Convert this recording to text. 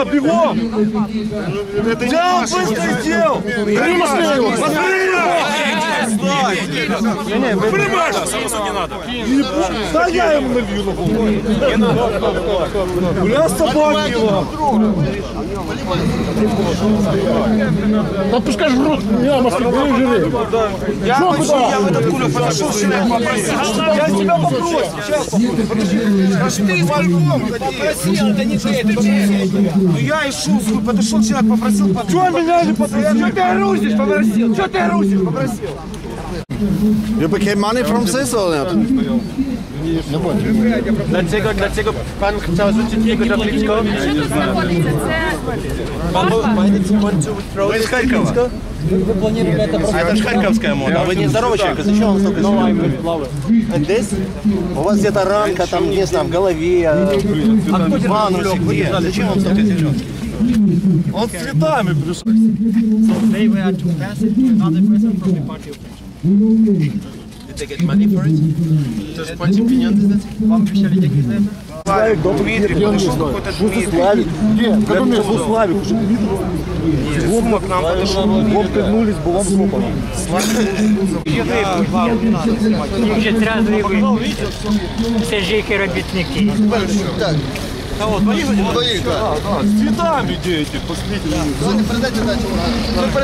бегом! Взял, быстро сделал! Примашь его! Примашь! Не надо. Да я ему налью на голову. Не надо. Бля, собаки его. Да пускай жрут, я масло жиры. Я в этот кулек подошел, человек попросил. Я тебя попросил. Сейчас, Ты по-любому попросил, это не ты, это ты. Ну я и шел, подошел, человек попросил. Чего меня не попросил? Что ты грузишь, попросил? Что ты грузишь, попросил? You became money from this or not? Dlaczego pan chciał rzucić jego tabliczką? Що тут знаходиться? Це Вы из Харькова? А это же харьковская мода. А вы не здоровый человек, зачем вам столько серьезно? Здесь? У вас где-то ранка, там, не знаю, в голове, в анусе, где? Зачем вам столько серьезно? Он с цветами пришел. They were to pass it to another person from the party of Did they get money for it? Тоже платим пененды за это? Вам обещали деньги за это? Славик, добрый Дмитрий, подошел какой-то Дмитрий. Славик. Где? В каком месте был Славик? Уже Дмитрий. Сумма к нам подошел. Вот пригнулись, было слопано. Їх вже трезвий вибув. Це ж які робітники. С цветами дети, посмотрите.